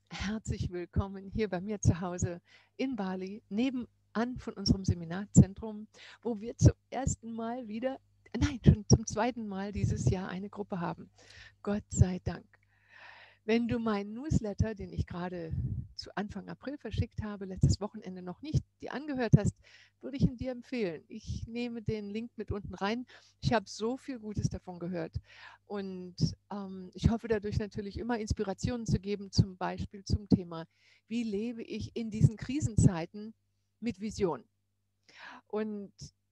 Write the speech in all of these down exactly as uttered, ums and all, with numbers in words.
Herzlich willkommen hier bei mir zu Hause in Bali, nebenan von unserem Seminarzentrum, wo wir zum ersten Mal wieder, nein, schon zum zweiten Mal dieses Jahr eine Gruppe haben. Gott sei Dank. Wenn du meinen Newsletter, den ich gerade zu Anfang April verschickt habe, letztes Wochenende noch nicht dir angehört hast, würde ich ihn dir empfehlen. Ich nehme den Link mit unten rein. Ich habe so viel Gutes davon gehört. Und ähm, ich hoffe dadurch natürlich immer Inspirationen zu geben, zum Beispiel zum Thema, wie lebe ich in diesen Krisenzeiten mit Vision. Und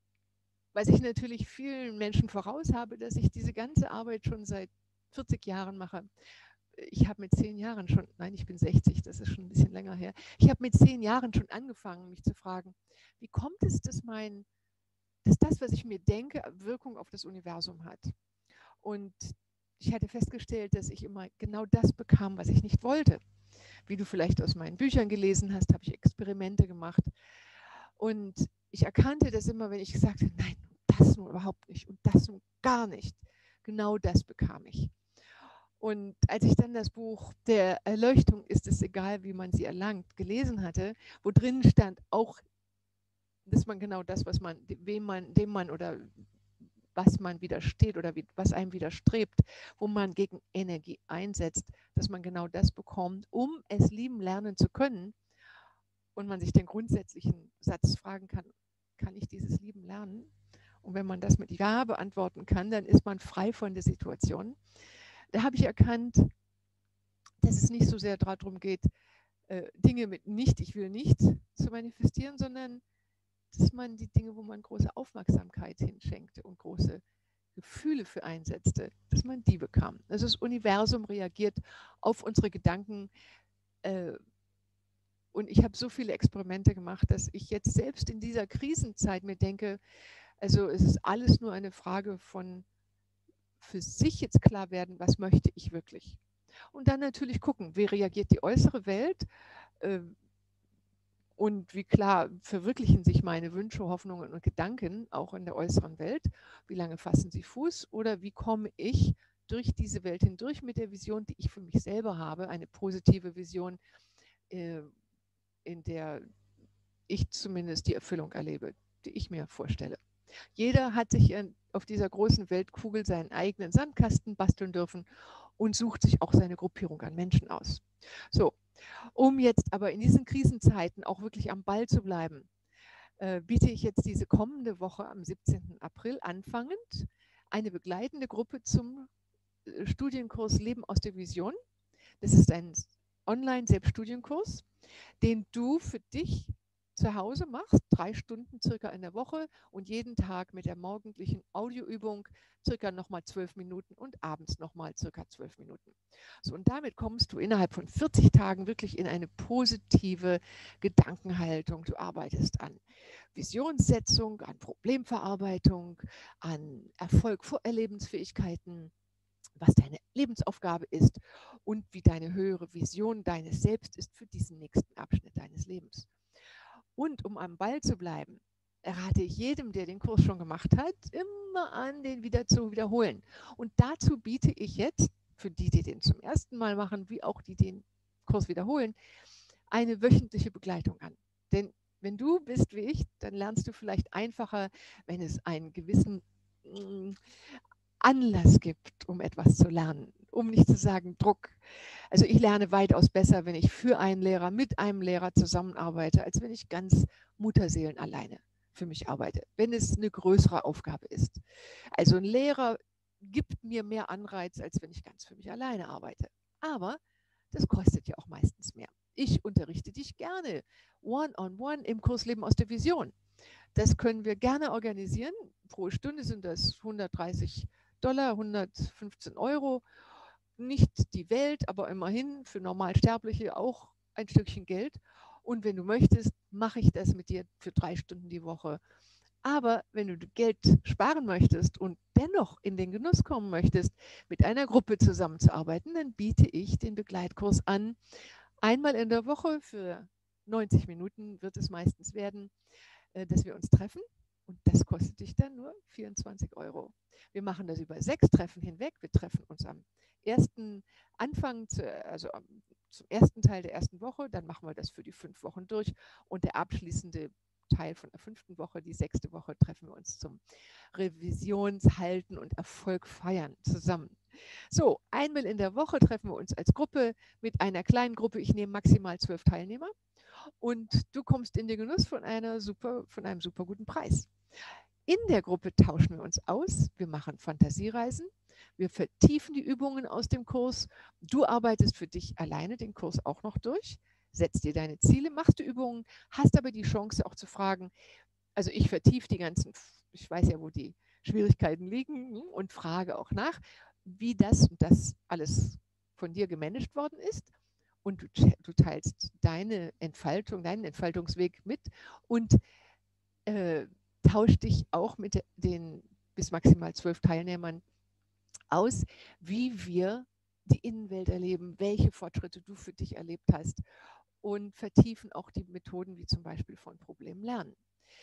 was ich natürlich vielen Menschen voraus habe, dass ich diese ganze Arbeit schon seit vierzig Jahren mache. Ich habe mit zehn Jahren schon, nein, ich bin sechzig, das ist schon ein bisschen länger her. Ich habe mit zehn Jahren schon angefangen, mich zu fragen, wie kommt es, dass mein, dass das, was ich mir denke, Wirkung auf das Universum hat? Und ich hatte festgestellt, dass ich immer genau das bekam, was ich nicht wollte. Wie du vielleicht aus meinen Büchern gelesen hast, habe ich Experimente gemacht. Und ich erkannte das immer, wenn ich gesagt habe, nein, das nun überhaupt nicht und das nun gar nicht. Genau das bekam ich. Und als ich dann das Buch der Erleuchtung ist es egal, wie man sie erlangt, gelesen hatte, wo drin stand auch, dass man genau das, was man, wem man, dem man oder was man widersteht oder wie, was einem widerstrebt, wo man gegen Energie einsetzt, dass man genau das bekommt, um es lieben lernen zu können. Und man sich den grundsätzlichen Satz fragen kann, kann ich dieses Lieben lernen? Und wenn man das mit Ja beantworten kann, dann ist man frei von der Situation. Da habe ich erkannt, dass es nicht so sehr darum geht, äh, Dinge mit nicht, ich will nicht zu manifestieren, sondern dass man die Dinge, wo man große Aufmerksamkeit hinschenkte und große Gefühle für einsetzte, dass man die bekam. Also das Universum reagiert auf unsere Gedanken. Äh, und ich habe so viele Experimente gemacht, dass ich jetzt selbst in dieser Krisenzeit mir denke, also es ist alles nur eine Frage von für sich jetzt klar werden, was möchte ich wirklich. Und dann natürlich gucken, wie reagiert die äußere Welt, äh, und wie klar verwirklichen sich meine Wünsche, Hoffnungen und Gedanken auch in der äußeren Welt. Wie lange fassen sie Fuß oder wie komme ich durch diese Welt hindurch mit der Vision, die ich für mich selber habe, eine positive Vision, äh, in der ich zumindest die Erfüllung erlebe, die ich mir vorstelle. Jeder hat sich auf dieser großen Weltkugel seinen eigenen Sandkasten basteln dürfen und sucht sich auch seine Gruppierung an Menschen aus. So, um jetzt aber in diesen Krisenzeiten auch wirklich am Ball zu bleiben, äh, biete ich jetzt diese kommende Woche am siebzehnten April anfangend eine begleitende Gruppe zum äh, Studienkurs Leben aus der Vision. Das ist ein Online-Selbststudienkurs, den du für dich zu Hause machst, drei Stunden circa in der Woche und jeden Tag mit der morgendlichen Audioübung circa nochmal zwölf Minuten und abends nochmal circa zwölf Minuten. So, und damit kommst du innerhalb von vierzig Tagen wirklich in eine positive Gedankenhaltung. Du arbeitest an Visionssetzung, an Problemverarbeitung, an Erfolg vor Erlebensfähigkeiten, was deine Lebensaufgabe ist und wie deine höhere Vision deines Selbst ist für diesen nächsten Abschnitt deines Lebens. Und um am Ball zu bleiben, rate ich jedem, der den Kurs schon gemacht hat, immer an, den wieder zu wiederholen. Und dazu biete ich jetzt, für die, die den zum ersten Mal machen, wie auch die den Kurs wiederholen, eine wöchentliche Begleitung an. Denn wenn du bist wie ich, dann lernst du vielleicht einfacher, wenn es einen gewissen mm, Anlass gibt, um etwas zu lernen, um nicht zu sagen Druck. Also ich lerne weitaus besser, wenn ich für einen Lehrer, mit einem Lehrer zusammenarbeite, als wenn ich ganz Mutterseelen alleine für mich arbeite, wenn es eine größere Aufgabe ist. Also ein Lehrer gibt mir mehr Anreiz, als wenn ich ganz für mich alleine arbeite. Aber das kostet ja auch meistens mehr. Ich unterrichte dich gerne one-on-one im Kurs Leben aus der Vision. Das können wir gerne organisieren. Pro Stunde sind das hundertdreißig Dollar, hundertfünfzehn Euro. Nicht die Welt, aber immerhin für Normalsterbliche auch ein Stückchen Geld. Und wenn du möchtest, mache ich das mit dir für drei Stunden die Woche. Aber wenn du Geld sparen möchtest und dennoch in den Genuss kommen möchtest, mit einer Gruppe zusammenzuarbeiten, dann biete ich den Begleitkurs an. Einmal in der Woche für neunzig Minuten wird es meistens werden, äh, dass wir uns treffen. Und das kostet dich dann nur vierundzwanzig Euro. Wir machen das über sechs Treffen hinweg. Wir treffen uns am ersten Anfang, zu, also am zum ersten Teil der ersten Woche, dann machen wir das für die fünf Wochen durch und der abschließende Teil von der fünften Woche, die sechste Woche, treffen wir uns zum Revisionshalten und Erfolg feiern zusammen. So, einmal in der Woche treffen wir uns als Gruppe mit einer kleinen Gruppe. Ich nehme maximal zwölf Teilnehmer und du kommst in den Genuss von, einer super, von einem super guten Preis. In der Gruppe tauschen wir uns aus, wir machen Fantasiereisen, wir vertiefen die Übungen aus dem Kurs. Du arbeitest für dich alleine den Kurs auch noch durch, setzt dir deine Ziele, machst du Übungen, hast aber die Chance auch zu fragen, also ich vertiefe die ganzen, ich weiß ja, wo die Schwierigkeiten liegen und frage auch nach, wie das und das alles von dir gemanagt worden ist. Und du, du teilst deine Entfaltung, deinen Entfaltungsweg mit und äh, tauscht dich auch mit den bis maximal zwölf Teilnehmern aus, wie wir die Innenwelt erleben, welche Fortschritte du für dich erlebt hast und vertiefen auch die Methoden wie zum Beispiel von Problemen lernen.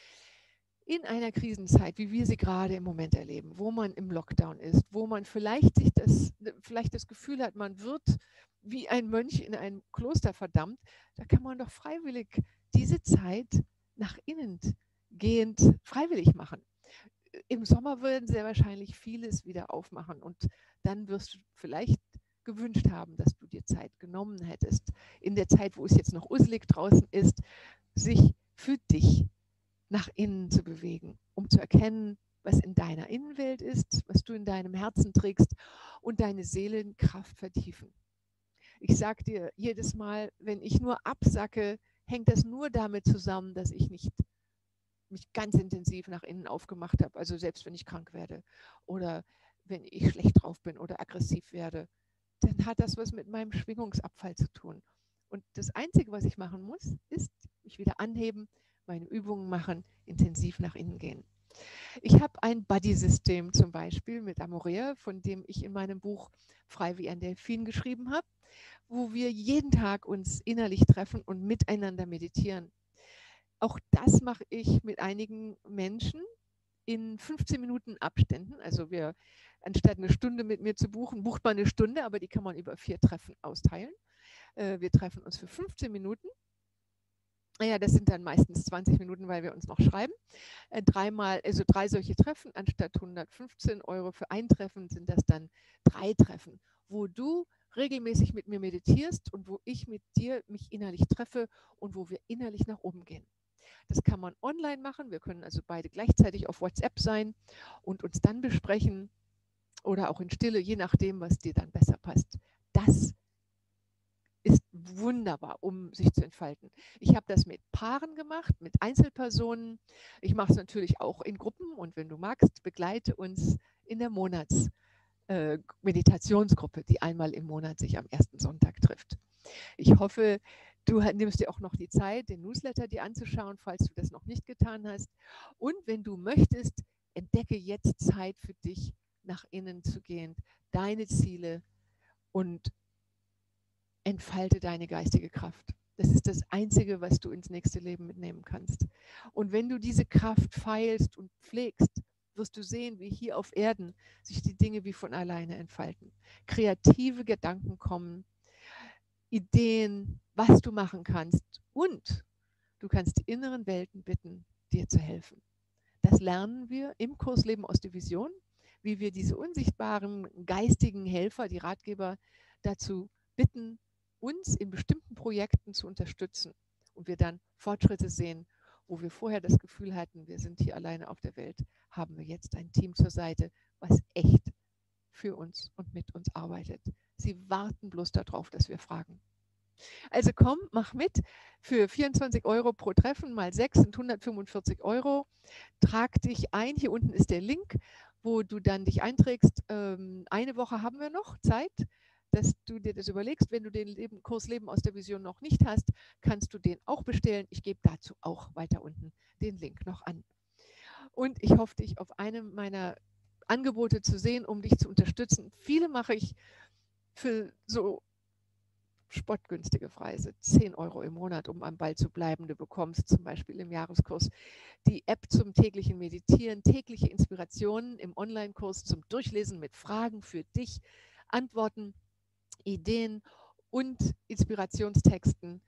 In einer Krisenzeit, wie wir sie gerade im Moment erleben, wo man im Lockdown ist, wo man vielleicht sich das, vielleicht das Gefühl hat, man wird wie ein Mönch in ein Kloster verdammt, da kann man doch freiwillig diese Zeit nach innen gehend freiwillig machen. Im Sommer würden sehr wahrscheinlich vieles wieder aufmachen und dann wirst du vielleicht gewünscht haben, dass du dir Zeit genommen hättest, in der Zeit, wo es jetzt noch uselig draußen ist, sich für dich nach innen zu bewegen, um zu erkennen, was in deiner Innenwelt ist, was du in deinem Herzen trägst und deine Seelenkraft vertiefen. Ich sage dir jedes Mal, wenn ich nur absacke, hängt das nur damit zusammen, dass ich nicht mich ganz intensiv nach innen aufgemacht habe, also selbst wenn ich krank werde oder wenn ich schlecht drauf bin oder aggressiv werde, dann hat das was mit meinem Schwingungsabfall zu tun. Und das Einzige, was ich machen muss, ist mich wieder anheben, meine Übungen machen, intensiv nach innen gehen. Ich habe ein Buddy-System zum Beispiel mit Amorea, von dem ich in meinem Buch Frei wie ein Delfin geschrieben habe, wo wir jeden Tag uns innerlich treffen und miteinander meditieren. Auch das mache ich mit einigen Menschen in fünfzehn Minuten Abständen. Also wir, anstatt eine Stunde mit mir zu buchen, bucht man eine Stunde, aber die kann man über vier Treffen austeilen. Wir treffen uns für fünfzehn Minuten. Naja, das sind dann meistens zwanzig Minuten, weil wir uns noch schreiben. Dreimal, also drei solche Treffen, anstatt hundertfünfzehn Euro für ein Treffen sind das dann drei Treffen, wo du regelmäßig mit mir meditierst und wo ich mit dir mich innerlich treffe und wo wir innerlich nach oben gehen. Das kann man online machen. Wir können also beide gleichzeitig auf WhatsApp sein und uns dann besprechen oder auch in Stille, je nachdem, was dir dann besser passt. Das ist wunderbar, um sich zu entfalten. Ich habe das mit Paaren gemacht, mit Einzelpersonen. Ich mache es natürlich auch in Gruppen und wenn du magst, begleite uns in der Monatsmeditationsgruppe, äh, die einmal im Monat sich am ersten Sonntag trifft. Ich hoffe, du nimmst dir auch noch die Zeit, den Newsletter dir anzuschauen, falls du das noch nicht getan hast. Und wenn du möchtest, entdecke jetzt Zeit für dich, nach innen zu gehen, deine Ziele und entfalte deine geistige Kraft. Das ist das Einzige, was du ins nächste Leben mitnehmen kannst. Und wenn du diese Kraft feilst und pflegst, wirst du sehen, wie hier auf Erden sich die Dinge wie von alleine entfalten. Kreative Gedanken kommen, Ideen, was du machen kannst und du kannst die inneren Welten bitten, dir zu helfen. Das lernen wir im Kurs Leben aus der Vision, wie wir diese unsichtbaren geistigen Helfer, die Ratgeber, dazu bitten, uns in bestimmten Projekten zu unterstützen und wir dann Fortschritte sehen, wo wir vorher das Gefühl hatten, wir sind hier alleine auf der Welt, haben wir jetzt ein Team zur Seite, was echt für uns und mit uns arbeitet. Sie warten bloß darauf, dass wir fragen. Also komm, mach mit. Für vierundzwanzig Euro pro Treffen mal sechs sind hundertfünfundvierzig Euro. Trag dich ein. Hier unten ist der Link, wo du dann dich einträgst. Ähm, eine Woche haben wir noch Zeit, dass du dir das überlegst. Wenn du den Leben, Kurs Leben aus der Vision noch nicht hast, kannst du den auch bestellen. Ich gebe dazu auch weiter unten den Link noch an. Und ich hoffe, dich auf einem meiner Angebote zu sehen, um dich zu unterstützen. Viele mache ich für so spottgünstige Preise, zehn Euro im Monat, um am Ball zu bleiben. Du bekommst zum Beispiel im Jahreskurs die App zum täglichen Meditieren, tägliche Inspirationen im Online-Kurs zum Durchlesen mit Fragen für dich, Antworten, Ideen und Inspirationstexten.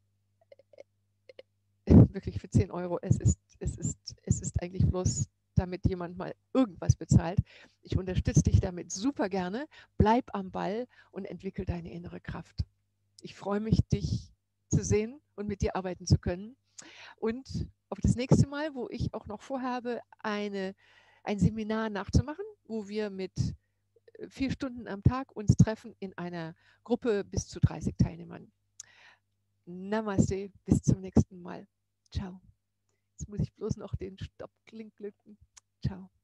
Wirklich für zehn Euro. Es ist, es ist, es ist eigentlich bloß, damit jemand mal irgendwas bezahlt. Ich unterstütze dich damit super gerne. Bleib am Ball und entwickel deine innere Kraft. Ich freue mich, dich zu sehen und mit dir arbeiten zu können. Und auf das nächste Mal, wo ich auch noch vorhabe, eine, ein Seminar nachzumachen, wo wir mit vier Stunden am Tag uns treffen in einer Gruppe bis zu dreißig Teilnehmern. Namaste, bis zum nächsten Mal. Ciao. Jetzt muss ich bloß noch den Stopp-Klink lücken. Ciao.